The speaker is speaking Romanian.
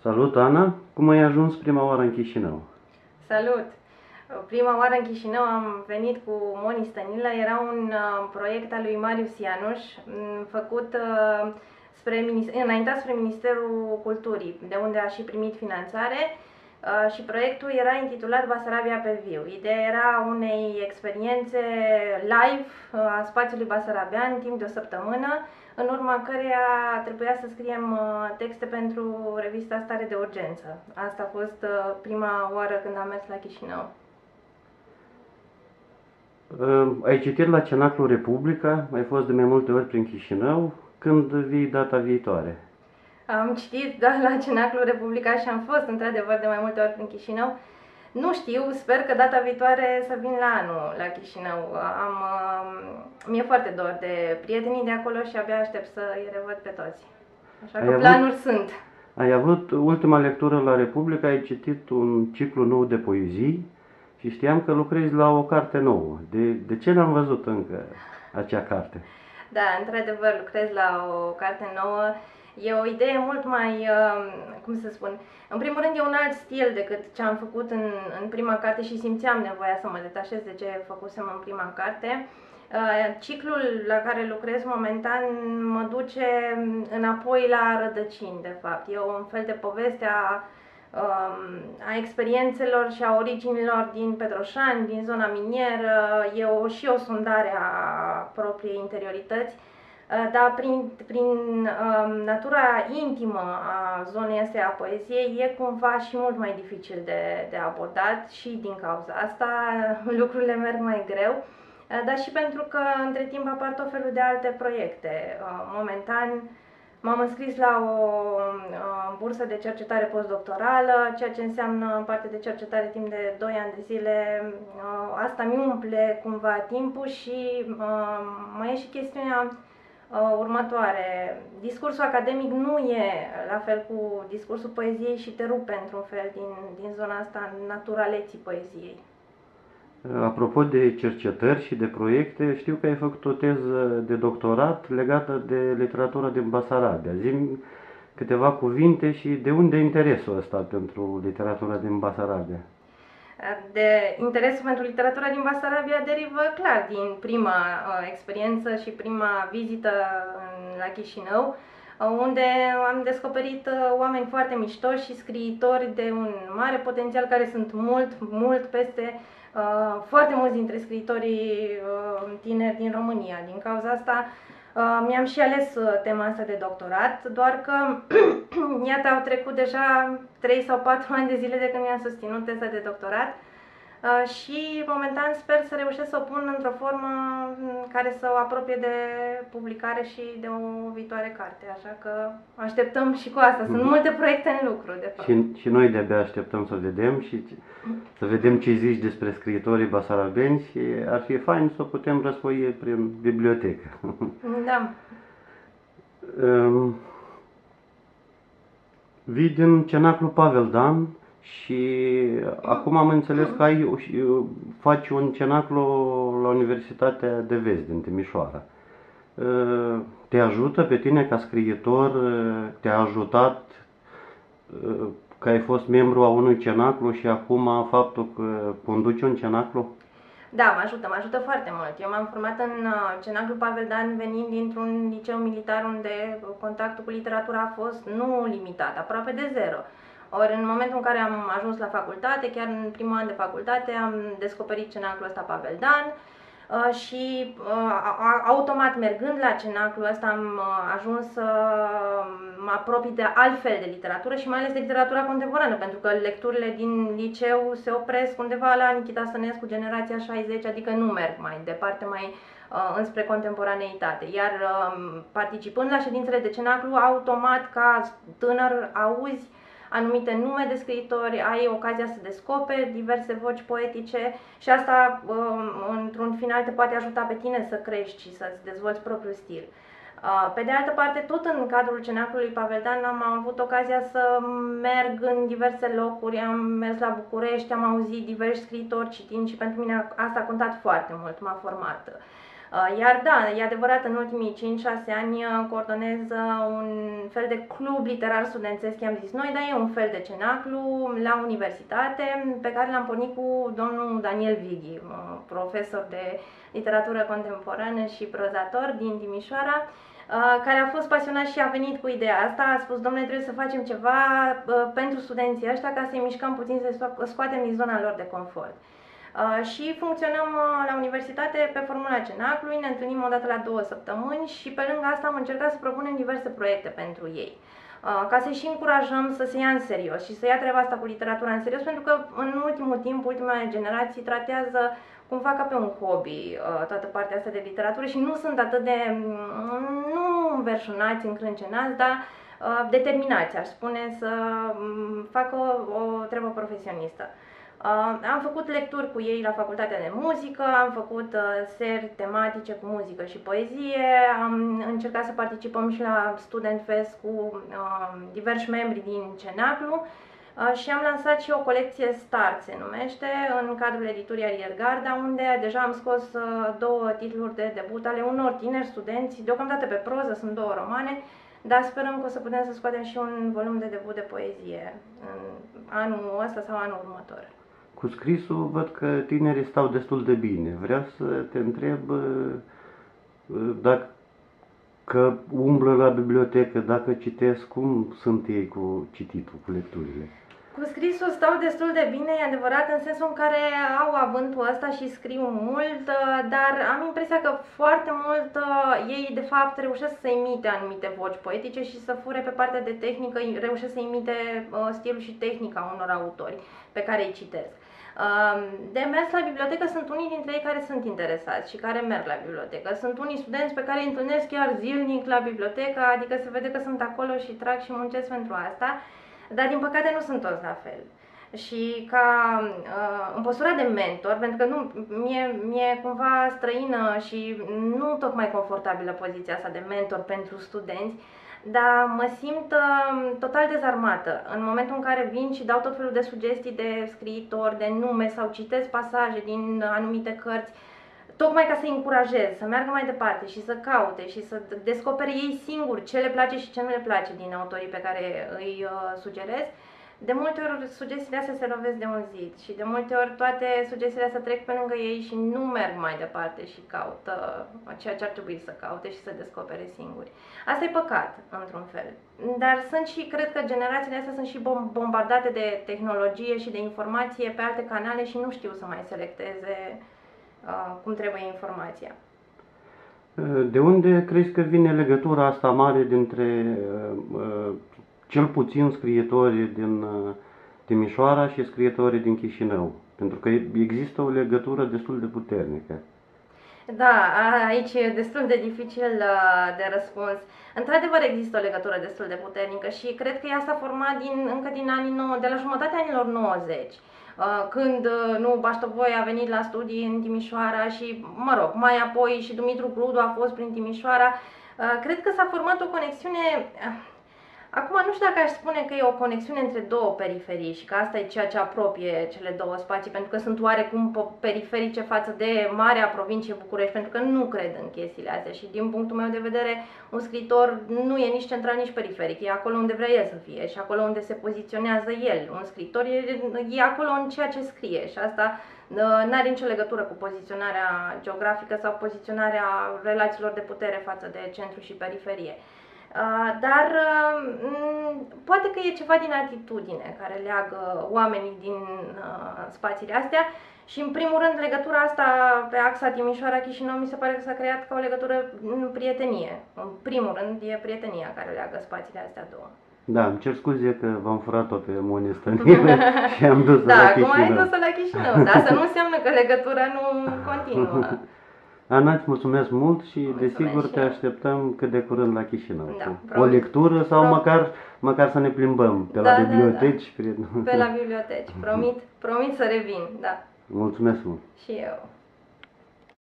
Salut, Ana! Cum ai ajuns prima oară în Chișinău? Salut! Prima oară în Chișinău am venit cu Moni Stănilă, era un proiect al lui Marius Ianuș, făcut înaintat spre Ministerul Culturii, de unde a și primit finanțare, și proiectul era intitulat Basarabia pe viu. Ideea era unei experiențe live a spațiului basarabean timp de o săptămână, în urma căreia trebuia să scriem texte pentru revista Stare de Urgență. Asta a fost prima oară când am mers la Chișinău. Ai citit la Cenaclul Republica, ai fost de mai multe ori prin Chișinău. Când vii data viitoare? Am citit la Cenaclul Republica și am fost într-adevăr de mai multe ori prin Chișinău. Nu știu, sper că data viitoare să vin la anul la Chișinău. Mi-e foarte dor de prietenii de acolo și abia aștept să îi revăd pe toți. Așa că planuri sunt. Ai avut ultima lectură la Republica, ai citit un ciclu nou de poezii și știam că lucrezi la o carte nouă. De ce n-am văzut încă acea carte? Da, într-adevăr lucrez la o carte nouă. E o idee mult mai, cum să spun, în primul rând e un alt stil decât ce am făcut în prima carte și simțeam nevoia să mă detașez de ce făcusem în prima carte. Ciclul la care lucrez momentan mă duce înapoi la rădăcini, de fapt. E un fel de poveste a experiențetor și a originilor din Petroșani, din zona minieră. E și o sondare a propriei interiorități. Dar prin natura intimă a zonei astea a poeziei e cumva și mult mai dificil de abordat și din cauza asta lucrurile merg mai greu, dar și pentru că între timp apar tot felul de alte proiecte. Momentan m-am înscris la o bursă de cercetare postdoctorală, ceea ce înseamnă parte de cercetare timp de 2 ani de zile. Asta mi umple cumva timpul și mai e și chestiunea următoare. Discursul academic nu e la fel cu discursul poeziei și te rupe într-un fel din zona asta naturaleții poeziei. Apropo de cercetări și de proiecte, știu că ai făcut o teză de doctorat legată de literatura din Basarabia. Zi-mi câteva cuvinte și de unde interesul ăsta pentru literatura din Basarabia? De interesul pentru literatura din Basarabia derivă clar din prima experiență și prima vizită la Chișinău, unde am descoperit oameni foarte miștoși și scriitori de un mare potențial, care sunt mult peste foarte mulți dintre scriitorii tineri din România. Din cauza asta mi-am și ales tema asta de doctorat, doar că iată, au trecut deja 3 sau 4 ani de zile de când mi-am susținut teza de doctorat și momentan sper să reușesc să o pun într-o formă care să o apropie de publicare și de o viitoare carte, așa că așteptăm și cu asta. Sunt multe proiecte în lucru, de fapt. Și noi de-abia așteptăm să vedem și să vedem ce zici despre scriitorii basarabeni și ar fi fain să o putem răsfoi prin bibliotecă. Da. Vii din Cenaclul Pavel Dan și acum am înțeles că faci un cenaclu la Universitatea de Vest din Timișoara. Te ajută pe tine ca scriitor, te-a ajutat că ai fost membru a unui cenaclu și acum faptul că conduci un cenaclu? Da, mă ajută foarte mult. Eu m-am format în Cenaclul Pavel Dan venind dintr-un liceu militar unde contactul cu literatura a fost nu limitat, aproape de zero. Ori în momentul în care am ajuns la facultate, chiar în primul an de facultate, am descoperit Cenaclul ăsta Pavel Dan și automat mergând la Cenaclul ăsta am ajuns să mă apropii de altfel de literatură și mai ales de literatura contemporană, pentru că lecturile din liceu se opresc undeva la Nichita Stănescu, generația 60, adică nu merg mai departe, mai înspre contemporaneitate. Iar participând la ședințele de Cenaclu, automat ca tânăr auzi anumite nume de scriitori, ai ocazia să descoperi diverse voci poetice și asta, într-un final, te poate ajuta pe tine să crești și să-ți dezvolți propriul stil. Pe de altă parte, tot în cadrul Cenaclului Pavel Dan am avut ocazia să merg în diverse locuri, am mers la București, am auzit diversi scriitori citind și pentru mine asta a contat foarte mult, m-a format. Iar da, e adevărat, în ultimii 5-6 ani coordonez un fel de club literar studențesc, i-am zis noi, dar e un fel de cenaclu la universitate pe care l-am pornit cu domnul Daniel Vighi, profesor de literatură contemporană și prozator din Timișoara, care a fost pasionat și a venit cu ideea asta, a spus, domnule, trebuie să facem ceva pentru studenții ăștia ca să-i mișcăm puțin, să scoatem din zona lor de confort. Și funcționăm la universitate pe formula cenaclului, ne întâlnim o dată la 2 săptămâni și pe lângă asta am încercat să propunem diverse proiecte pentru ei. Ca să-i și încurajăm să se ia în serios și să ia treaba asta cu literatura în serios, pentru că în ultimul timp, ultimele generații tratează cumva ca pe un hobby toată partea asta de literatură și nu sunt atât de, nu înverșunați, încrâncenați, dar determinați, aș spune, să facă o treabă profesionistă. Am făcut lecturi cu ei la Facultatea de Muzică, am făcut seri tematice cu muzică și poezie, am încercat să participăm și la Student Fest cu diversi membri din Cenaclu și am lansat și o colecție Start, se numește, în cadrul editurii Ariel Garda, unde deja am scos 2 titluri de debut ale unor tineri studenți, deocamdată pe proză, sunt 2 romane, dar sperăm că o să putem să scoatem și un volum de debut de poezie în anul ăsta sau anul următor. Cu scrisul văd că tinerii stau destul de bine. Vreau să te întreb dacă umblă la bibliotecă, dacă citesc, cum sunt ei cu cititul, cu lecturile? Cu scrisul stau destul de bine, e adevărat, în sensul în care au avântul ăsta și scriu mult, dar am impresia că foarte mult ei de fapt reușesc să imite anumite voci poetice și să fure pe partea de tehnică, reușesc să imite stilul și tehnica unor autori pe care îi citesc. De mers la bibliotecă sunt unii dintre ei care sunt interesați și care merg la bibliotecă. Sunt unii studenți pe care îi întâlnesc chiar zilnic la bibliotecă, adică se vede că sunt acolo și trag și muncesc pentru asta, dar din păcate nu sunt toți la fel. Și ca în postura de mentor, pentru că mie cumva străină și nu tocmai confortabilă poziția asta de mentor pentru studenți, dar mă simt total dezarmată în momentul în care vin și dau tot felul de sugestii de scriitori, de nume sau citesc pasaje din anumite cărți, tocmai ca să-i încurajez să meargă mai departe și să caute și să descopere ei singuri ce le place și ce nu le place din autorii pe care îi sugerez. De multe ori sugestiile astea se lovesc de un zid și de multe ori toate sugestiile astea trec pe lângă ei și nu merg mai departe și caută ceea ce ar trebui să caute și să descopere singuri. Asta e păcat, într-un fel. Dar sunt și, cred că generațiile astea sunt și bombardate de tehnologie și de informație pe alte canale și nu știu să mai selecteze cum trebuie informația. De unde crezi că vine legătura asta mare dintre cel puțin scriitorii din Timișoara și scriitorii din Chișinău? Pentru că există o legătură destul de puternică. Da, aici e destul de dificil de răspuns. Într-adevăr există o legătură destul de puternică și cred că ea s-a format încă din de la jumătatea anilor 90. Când Baștovoi a venit la studii în Timișoara și, mă rog, mai apoi și Dumitru Grudu a fost prin Timișoara, cred că s-a format o conexiune. Acum nu știu dacă aș spune că e o conexiune între 2 periferii și că asta e ceea ce apropie cele 2 spații, pentru că sunt oarecum periferice față de marea provincie București, pentru că nu cred în chestiile astea și din punctul meu de vedere un scriitor nu e nici central, nici periferic, e acolo unde vrea el să fie și acolo unde se poziționează el. Un scriitor e acolo în ceea ce scrie și asta nu are nicio legătură cu poziționarea geografică sau poziționarea relațiilor de putere față de centru și periferie. Dar poate că e ceva din atitudine care leagă oamenii din spațiile astea și în primul rând legătura asta pe axa Timișoara-Chișinău mi se pare că s-a creat ca o legătură în prietenie. În primul rând e prietenia care leagă spațiile astea 2. Da, îmi cer scuze că v-am furat-o pe Mone Stănilă și am dus-o la Chișinău. Da, cum ai dus-o la Chișinău, dar asta nu înseamnă că legătura nu continuă. Ana, îți mulțumesc mult și desigur te așteptăm cât de curând la Chișinău. Da, o lectură sau măcar să ne plimbăm pe la biblioteci. Da. Pe la biblioteci, promit să revin, da. Mulțumesc mult. Și eu.